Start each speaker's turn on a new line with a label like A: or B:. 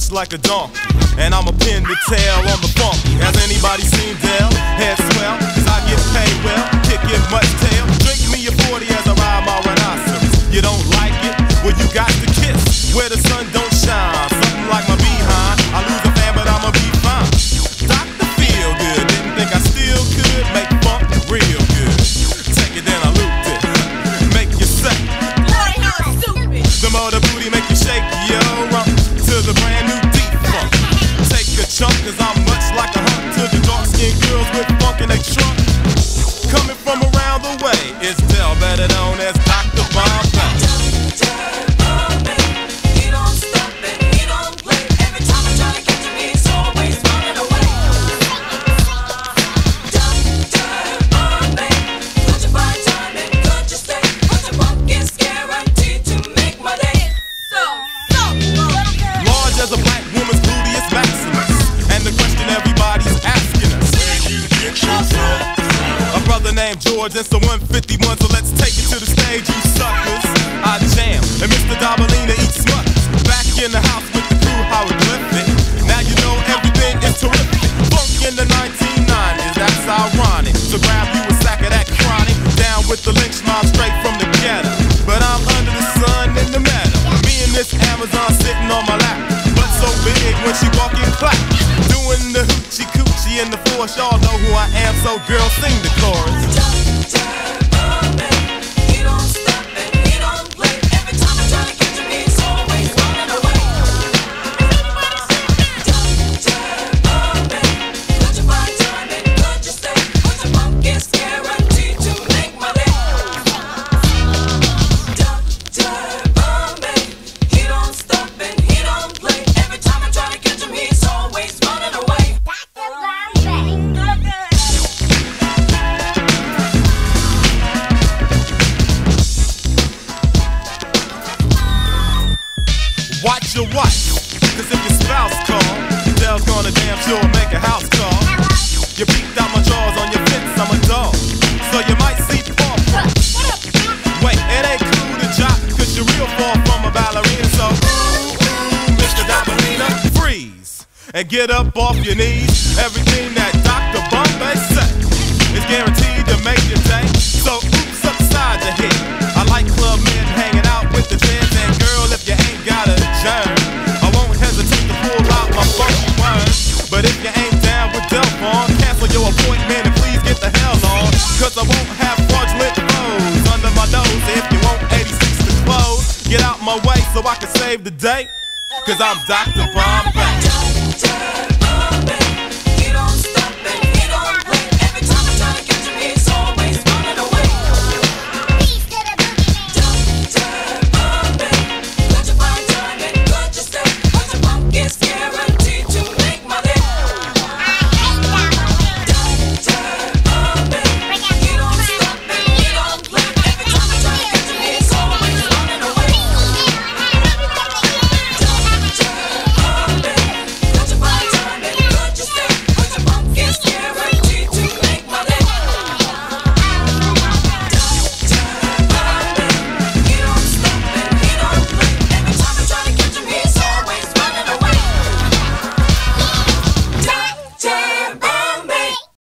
A: much like a donkey, and I'm a pin the tail on the Funkee. Has anybody seen Dell? Head swell, cause I get paid well, kick it much tail. Drink me a 40 as I ride my rhinoceros. You don't like it? Well, you got to kiss where the sun don't shine. Something like my behind. I lose a fan, but I'ma be fine. Dr. Feel Good, didn't think I still could make funk real good. Take it, then I looped it. Make you say,
B: boy, how stupid.
A: the more the booty make you shake, yo, rump to the brand new deep funk. Take a chunk, cause I'm much like a hump to the dark skinned girls with funk in they trunk. Coming from around the way, it's Dell, better known as Dr. Bombay. As a black woman's booty is maximus, and the question everybody's asking us, a brother named George and some 151, so let's take it to the stage, you suckers. I jam, and Mr. Dabalina eats smuckers. Back in the house with the crew, how it lifted. Now you know everything is terrific. Funk in the 1990s, that's ironic. So grab you a sack of that chronic, down with the lynch mob straight from the ghetto. But I'm under the sun in the meadow, me and this Amazon sitting on my lap. So big when she walking clap, doing the hoochie coochie in the force. Y'all know who I am, so girl, sing the chorus.
B: Dr. Bombay, he don't stop and he don't play. Every time I try to catch him, he's always running away. Dr. Bombay, could you buy time and could you stay? Cause the funk is guaranteed to make my day. Dr. Bombay, he don't stop and he don't play. He's always running away.
A: Watch your wife, cause if your spouse call, Dell's gonna damn sure make a house call. You peeked out my jaws on your fence, I'm a dog, so you might see paw prints. Wait, it ain't cool to jock, cause you're real far from a ballerina. So Mr. Dabalina, freeze and get up off your knees. Everything that Dr. Bombay said is guaranteed to make your day. So oops upside your head. I like club men hanging out with the dreads. And girl, if you ain't got a germ, I won't hesitate to pull out my funky worms. But if you ain't down with Delphon, cancel your appointment and please get the hell on. Cause I won't have fraudulent foes under my nose. If you want 86 to close, get out my way so I can save the day. Cause I'm Dr. Bombay.